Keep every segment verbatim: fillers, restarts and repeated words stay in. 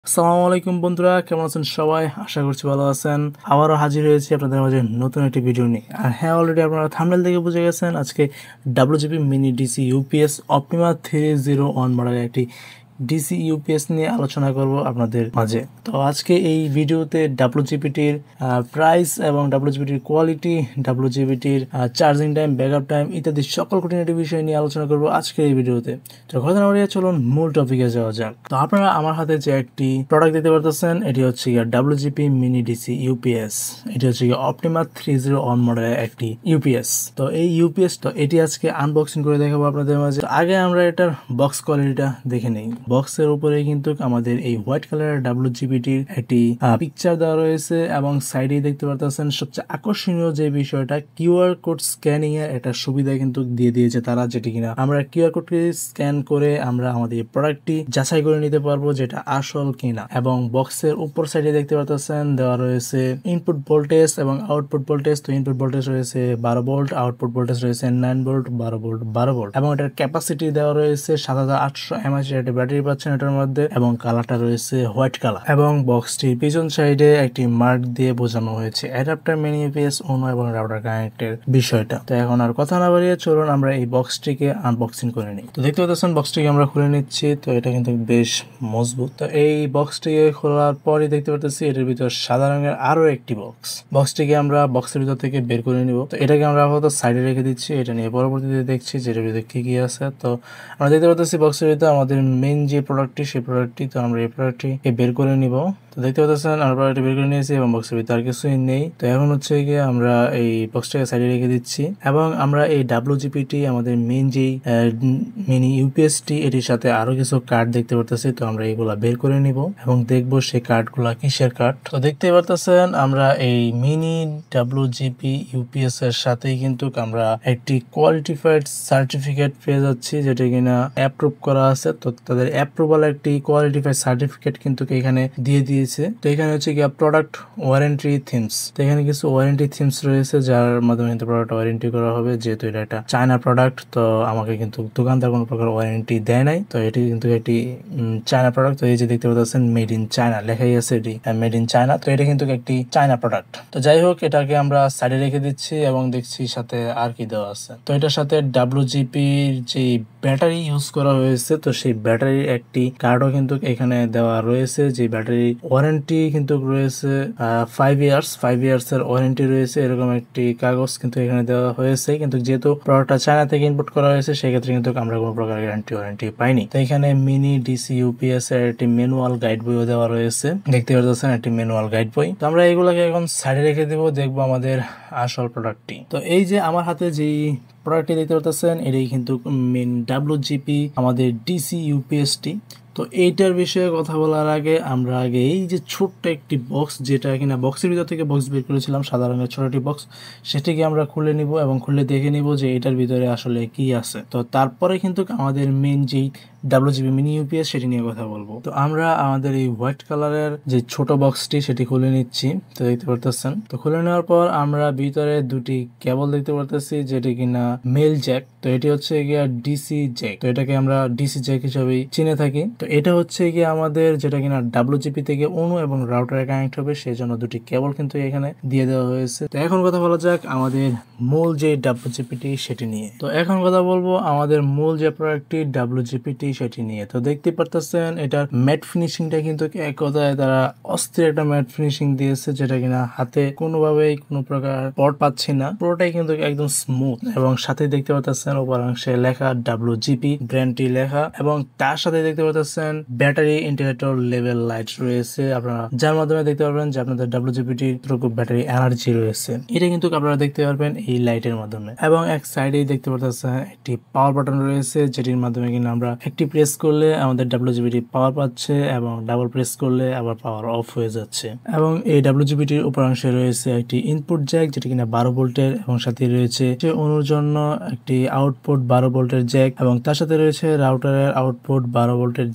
আসসালামু আলাইকুম বন্ধুরা, কেমন আছেন সবাই? আশা করছি ভালো আছেন। আবারও হাজির হয়েছি আপনাদের মাঝে নতুন একটি ভিডিও নিয়ে। আর হ্যাঁ, অলরেডি আপনারা থাম্বনেল থেকে বুঝে গেছেন আজকে WGP mini DC UPS optima three zero one মডেলের একটি ডিসি ইউপিএস নিয়ে আলোচনা করব আপনাদের মাঝে। তো আজকে এই ভিডিওতে ডাব্লিউজিপিটির প্রাইস এবং ডাব্লিউজিপিটির কোয়ালিটি, ডাব্লিউজিপিটির চার্জিং টাইম, ব্যাকআপ টাইম ইত্যাদি সকল খুঁটিনাটি বিষয় নিয়ে আলোচনা করব আজকের এই ভিডিওতে। তো কথা না বাড়িয়ে চলুন মূল টপিকে যাওয়া যাক। তো আপনারা আমার হাতে যে একটি প্রোডাক্ট দিতে পারতেছেন, এটি হচ্ছে গিয়ে ডাব্লিউজিপি মিনি ডিসি ইউপিএস। এটি হচ্ছে গিয়ে অপটিমা থ্রি জিরো ওয়ান মডেলের একটি ইউপিএস। তো এই ইউপিএস তো এটি আজকে আনবক্সিং করে দেখাবো আপনাদের মাঝে। আগে আমরা এটার বক্স কোয়ালিটিটা দেখে নেই। বক্সের উপরে কিন্তু আমাদের এই হোয়াইট কালারের ডাব্লিউজিপিটির একটি পিকচার দেওয়া রয়েছে এবং সাইডে দেখতে পারতেছেন সবচেয়ে আকর্ষণীয় যে বিষয়টা, কিউআর কোড স্ক্যানিং এর একটা সুবিধা কিন্তু দিয়ে দিয়েছে তারা, যেটি কিনা আমরা কিউআর কোডকে স্ক্যান করে আমরা আমাদের প্রোডাক্টটি যাচাই করে নিতে পারবো যেটা আসল কিনা। এবং বক্সের উপর সাইডে দেখতে পারতেছেন দেওয়া রয়েছে ইনপুট ভোল্টেজ এবং আউটপুট ভোল্টেজ। তো ইনপুট ভোল্টেজ রয়েছে বারো ভোল্ট, আউটপুট ভোল্টেজ রয়েছে নাইন ভোল্ট, বারো ভোল্ট, বারো ভোল্ট এবং এটার ক্যাপাসিটি দেওয়া রয়েছে সাত হাজার আটশো এমএএইচ এর একটা ব্যাটারি পাচ্ছেন এটার মধ্যে এবং কালারটা রয়েছে হোয়াইট কালার। এবং বক্সটির পিছন সাইডে একটি মার্ক দিয়ে বোঝানো হয়েছে অ্যাডাপ্টার মিনি ইউপিএস ওনো এবং রাউটার কানেক্টের বিষয়টা। তো এখন আর কথা না বাড়িয়ে চলুন আমরা এই বক্সটিকে আনবক্সিং করে নিই। তো দেখতে পাচ্ছেন বক্সটিকে আমরা খুলে নিচ্ছি। তো এটা কিন্তু বেশ মজবুত। তো এই বক্সটিকে খোলার পরই দেখতে পাচ্ছি এটার ভিতর সাদা রঙের আরো একটি বক্স। বক্সটিকে আমরা বক্সের ভিতর থেকে বের করে নিব। তো এটাকে আমরা আপাতত সাইডে রেখে দিচ্ছি, এটা নিয়ে পরবর্তীতে দেখছি যে এটার ভিতরে কি কি আছে। তো আমরা দেখতে পাচ্ছি বক্সের ভিতরে আমাদের মেইন যে প্রোডাক্টটি সেই প্রোডাক্টটি, তো আমরা এই প্রোডাক্টটি বের করে নিব। তো দেখতে পাচ্ছেন আমরা প্রোডাক্টটি বের করে নিয়েছি এবং বক্সের ভিতরে আর কিছুই নেই। তো এখন হচ্ছে গিয়ে আমরা এই বক্সটাকে সাইডে রেখে দিচ্ছি এবং আমরা এই ডাব্লিউজিপিটি আমাদের মেইন যেই মিনি ইউপিএসটি এটির সাথে আরো কিছু কার্ড দেখতে পারতেছি। তো আমরা এগুলা বের করে নিব এবং দেখবো সেই কার্ডগুলা কিসের কার্ড। তো দেখতে পারতেছেন আমরা এই মিনি ডাব্লিউজিপি ইউপিএস এর সাথেই কিন্তু আমরা একটি কোয়ালিটিফাইড সার্টিফিকেট পেয়ে যাচ্ছি, যেটা কিনা অ্যাপ্রুভ করা আছে। তো তাদের অ্যাপ্রুভাল একটি কোয়ালিটিফাইড সার্টিফিকেট কিন্তু এখানে দিয়ে দিয়েছে। তো এখানে হচ্ছে গিয়ে প্রোডাক্ট ওয়ারেন্টি থিমস। তো এখানে কিছু ওয়ারেন্টি থিমস রয়েছে যার মাধ্যমে কিন্তু প্রোডাক্ট ওয়ারেন্টি করা হবে, যেহেতু এটা একটা চায়না প্রোডাক্ট। তো আমাকে কিন্তু দোকানদার কোনো প্রকার ওয়ারেন্টি দেয় নাই। তো এটি কিন্তু একটি চায়না প্রোডাক্ট। তো এই যে দেখতে পাচ্ছেন মেড ইন চায়না লেখাই আছে, এটি মেড ইন চায়না। তো এটা কিন্তু একটি চায়না প্রোডাক্ট। তো যাই হোক, এটাকে আমরা সাইডে রেখে দিচ্ছি এবং দেখছি সাথে আর কি দেওয়া আছে। তো এটার সাথে ডাব্লিউজিপির যে ব্যাটারি ইউজ করা হয়েছে, তো সেই ব্যাটারির একটি কার্ডও কিন্তু এখানে দেওয়া রয়েছে। যে ব্যাটারি ওয়ারেন্টি কিন্তু রয়েছে ফাইভ ইয়ার্স ফাইভ ইয়ার্স এর ওয়ারেন্টি রয়েছে, এরকম একটি কাগজ কিন্তু এখানে দেওয়া হয়েছে। কিন্তু যেহেতু প্রোডাক্টটা চায়না থেকে ইম্পোর্ট করা হয়েছে, সেক্ষেত্রে কিন্তু আমরা কোনো প্রকার গ্যারান্টি ওয়ারেন্টি পাইনি। তো এখানে মিনি ডিসি ইউপিএস এর একটি ম্যানুয়াল গাইড বইও দেওয়া রয়েছে, দেখতে পাচ্ছেন একটি ম্যানুয়াল গাইড বই। তো আমরা এগুলোকে এখন সাইডে রেখে দেবো, দেখবো আমাদের আসল প্রোডাক্টটি। তো এই যে আমার হাতে যেই প্রোডাক্টটি দেখতে পাচ্ছেন, এটাই কিন্তু মেন ডাব্লিউজিপি আমাদের ডিসি ইউপিএসটি। তো এইটার বিষয়ে কথা বলার আগে আমরা আগে এই যে ছোট্ট একটি বক্স, যেটা কিনা বক্সের ভিতর থেকে বক্স বের করেছিলাম, সাদা রঙের ছোট একটি বক্স, সেটিকে আমরা খুলে নিব এবং খুলে দেখে নিব যে এটার ভিতরে আসলে কি আছে। তো তারপরে কিন্তু আমাদের মেন যেই ডাব্লিউজিপি মিনি ইউপিএস সেটি নিয়ে কথা বলবো। তো আমরা আমাদের এই হোয়াইট কালারের যে ছোট বক্সটি সেটি খুলে নিচ্ছি। তো দেখতে পারতেছেন, তো খুলে নেওয়ার পর আমরা ভিতরে দুটি কেবল দেখতে পারতেছি, যেটি কিনা মেল জ্যাক। তো এটি হচ্ছে গিয়া ডিসি জ্যাক। তো এটাকে আমরা ডিসি জ্যাক হিসেবেই চিনে থাকি। তো এটা হচ্ছে গিয়ে আমাদের যেটা কিনা ডাব্লিউজিপি থেকে অনু এবং রাউটারে কানেক্ট হবে, সেই জন্য দুটি কেবল কিন্তু এখানে দিয়ে দেওয়া হয়েছে। তো এখন কথা বলা যাক আমাদের মূল যে ডাব্লিউজিপিটি সেটি নিয়ে। তো এখন কথা বলবো আমাদের মূল যে প্রোডাক্টটি ডাব্লিউজিপিটি সেটি নিয়ে। তো দেখতে পারতেছেন এটার ম্যাট ফিনিশিংটা কিন্তু এক কথায় তারা অস্থির একটা ম্যাট ফিনিশিং দিয়েছে, যেটা কিনা হাতে কোনোভাবেই কোনো প্রকার পট পাচ্ছি না, পুরোটাই কিন্তু একদম স্মুথ। এবং সাথে দেখতে পাচ্ছেন উপর অংশে লেখা ডাব্লিউজিপি ব্র্যান্ডটি লেখা, এবং তার সাথে দেখতে পাচ্ছেন ব্যাটারি ইন্ডিকেটর লেভেল লাইট রয়েছে আপনারা, যার মাধ্যমে দেখতে পারবেন যে আপনাদের ডাব্লিউজিপিটি কতটুকু ব্যাটারি এনার্জি রয়েছে। এটা কিন্তু আপনারা দেখতে পারবেন এই লাইটের মাধ্যমে। এবং এক সাইডেই দেখতে পাচ্ছেন একটি পাওয়ার বাটন রয়েছে, যেটির মাধ্যমে কিন্তু আমরা একটি প্রেস করলে আমাদের ডাব্লিউজিপিটি পাওয়ার পাচ্ছে এবং ডাবল প্রেস করলে আবার পাওয়ার অফ হয়ে যাচ্ছে। এবং এই ডাব্লিউজিপিটির উপর অংশে রয়েছে একটি ইনপুট জ্যাক, যেটি কিনা বারো ভোল্টের, এবং সাথে রয়েছে অনুর জন্য একটি আউটপুট বারো ভোল্টের জ্যাক, এবং তার সাথে রয়েছে রাউটারের আউটপুট বারো ভোল্টের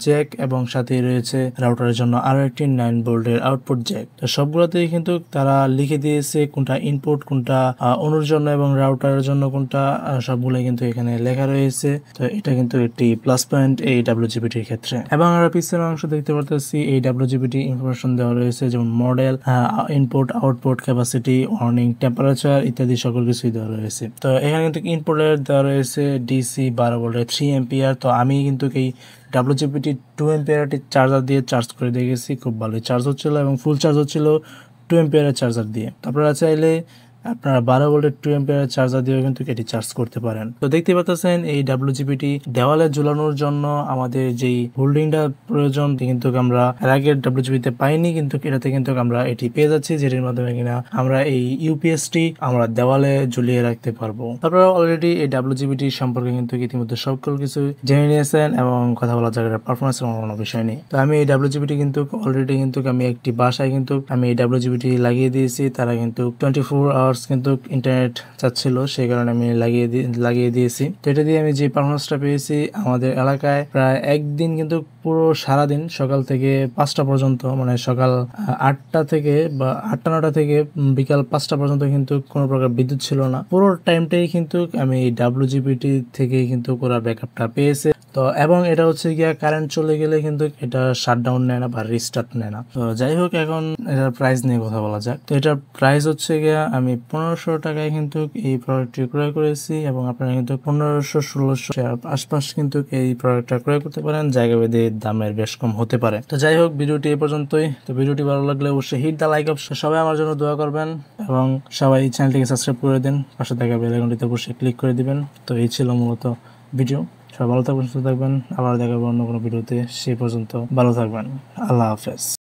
জ্যাক এবং সাথে রয়েছে রাউটারের জন্য আরো একটি নাইন ভোল্টের আউটপুট জ্যাক। তো সবগুলোতেই কিন্তু তারা লিখে দিয়েছে কোনটা ইনপুট, কোনটা অনুর জন্য এবং রাউটারের জন্য কোনটা, সবগুলো কিন্তু এখানে লেখা রয়েছে। তো এটা কিন্তু একটি প্লাস পয়েন্ট এই ডাব্লিউজিপিটির ক্ষেত্রে। এবং আমরা পিছনের অংশ দেখতে পারতেছি এই ডাব্লিউজিপিটি ইনফরমেশন দেওয়া রয়েছে, যেমন model, input, output, capacity, warning, temperature ইত্যাদি সকল কিছুই দেওয়া রয়েছে। তো এখানে কিন্তু ইনপুটের দেওয়া রয়েছে ডিসি বারো ভোল্টের থ্রি এম্পিয়ার। তো আমি কিন্তু এই ডাব্লিউজিপিটি টু এম্পিয়ারটি চার্জার দিয়ে চার্জ করে দেখেছি, খুব ভালোই চার্জ হচ্ছিল এবং ফুল চার্জ হচ্ছিল টু এম্পিয়ারের চার্জার দিয়ে। আপনারা চাইলে আপনারা বারো ভোল্টের টু এম্পিয়ারের চার্জার দিয়েও কিন্তু এটি চার্জ করতে পারেন। তো দেখতে পাচ্ছেন এই ডাব্লিউজিপিটি দেওয়ালে ঝুলানোর জন্য আমাদের যেই হোল্ডিংটা প্রয়োজন কিন্তু আমরা এর আগে ডাব্লিউজিপিতে পাইনি, কিন্তু এটাতে কিন্তু আমরা এটি পেয়ে যাচ্ছি, যেটির মাধ্যমে কিনা আমরা এই ইউপিএসটি আমরা দেওয়ালে ঝুলিয়ে রাখতে পারবো। আপনারা অলরেডি এই ডাব্লিউজিপিটি সম্পর্কে কিন্তু ইতিমধ্যে সকল কিছু জেনে নিয়েছেন এবং কথা বলা জায়গার পারফরমেন্স কোনো বিষয় নেই। তো আমি এই ডাব্লিউজিপিটি কিন্তু অলরেডি কিন্তু আমি একটি বাসায় কিন্তু আমি এই ডাব্লিউজিপিটি লাগিয়ে দিয়েছি। তারা কিন্তু টোয়েন্টি ফোর আওয়ার্স কিন্তু ইন্টারনেট চাচ্ছিল, সেই কারণে আমি লাগিয়ে লাগিয়ে দিয়েছি। তো এটা দিয়ে আমি যে পারফরমেন্সটা পেয়েছি, আমাদের এলাকায় প্রায় একদিন কিন্তু পুরো সারাদিন সকাল থেকে পাঁচটা পর্যন্ত, মানে সকাল আটটা থেকে বা আটটা নটা থেকে বিকাল পাঁচটা পর্যন্ত কিন্তু কোনো প্রকার বিদ্যুৎ ছিল না। পুরো টাইমটাই কিন্তু আমি এই ডাব্লিউজিপিটি থেকে কিন্তু পুরো ব্যাকআপটা পেয়েছি। তো এবং এটা হচ্ছে গিয়া কারেন্ট চলে গেলে কিন্তু এটা শাটডাউন নেয় না বা রিস্টার্ট নেয় না। তো যাই হোক, এখন এটার প্রাইস নিয়ে কথা বলা যাক। তো এটার প্রাইস হচ্ছে গিয়া আমি পনেরোশো টাকায় কিন্তু এই প্রোডাক্টটি ক্রয় করেছি এবং আপনারা কিন্তু পনেরোশো ষোলোশো আশপাশ কিন্তু এই প্রোডাক্টটা ক্রয় করতে পারেন। জায়গা ভেদে দামের বেশ কম হতে পারে। তো যাই হোক, ভিডিওটি এই পর্যন্তই। তো ভিডিওটি ভালো লাগলে অবশ্যই হিট দা লাইক অপশন, সবাই আমার জন্য দোয়া করবেন এবং সবাই চ্যানেলটিকে সাবস্ক্রাইব করে দিন, পাশে থাকা বেল আইকনটিতে অবশ্যই ক্লিক করে দিবেন। তো এই ছিল মূলত ভিডিও। সবাই ভালো থাকবেন, সুস্থ থাকবেন। আবার দেখা হবে অন্য কোনো ভিডিওতে। সেই পর্যন্ত ভালো থাকবেন। আল্লাহ হাফেজ।